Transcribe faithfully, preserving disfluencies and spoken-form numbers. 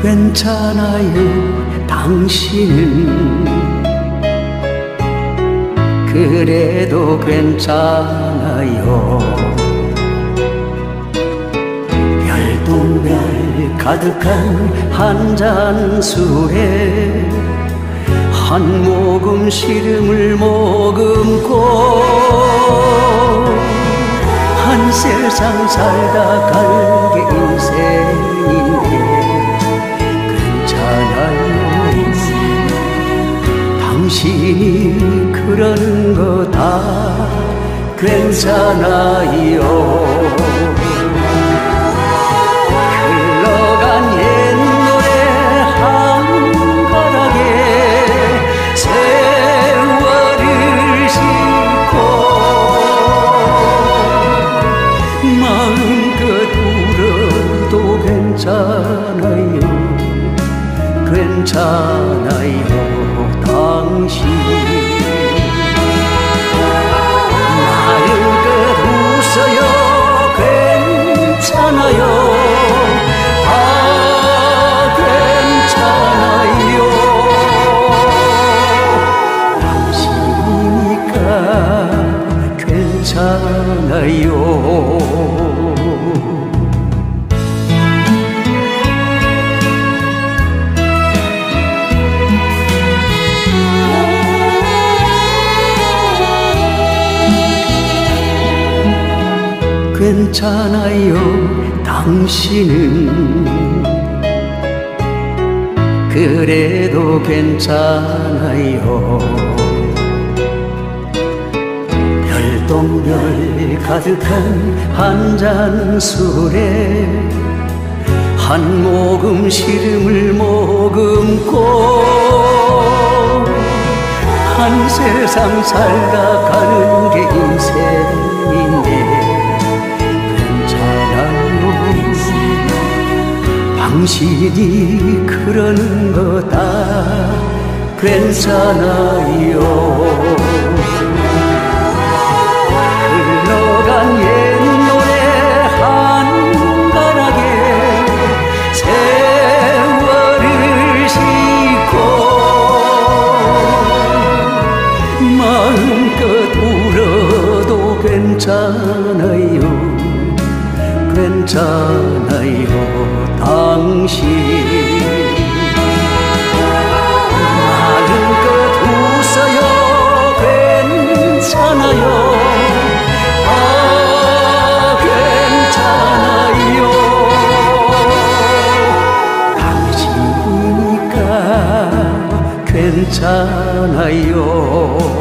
괜찮아요 당신은 그래도 괜찮아요 별똥별 가득한 한 잔 술에 한 모금 시름을 머금고 한 세상 살다 갈게 인생인데 당신이 그러는 거 다 괜찮아요 흘러간 옛 노래 한 가락에 세월을 싣고 마음껏 울어도 괜찮아요 괜찮아요 당신 마음껏 웃어요 괜찮아요 다 괜찮아요 당신이니까 괜찮아요 괜찮아요 당신은 그래도 괜찮아요 별똥별 가득한 한 잔 술에 한 모금 시름을 머금고 한 세상 살다 가는 게 인생인데 당신이 그러는 거 다 괜찮아요 흘러간 옛 노래 한 가락에 세월을 싣고 마음껏 울어도 괜찮아요 괜찮아요 당신 마음껏 웃어요 괜찮아요 아 괜찮아요 당신이니까 괜찮아요